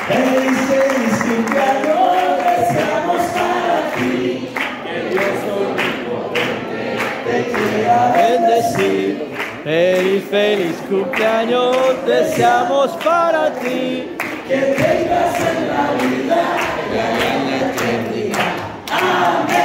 Feliz, feliz cumpleaños deseamos para ti. Que Dios omnipotente te quiera bendecir. Feliz, feliz cumpleaños deseamos para ti. Que tengas en la vida y en la eternidad. Amén.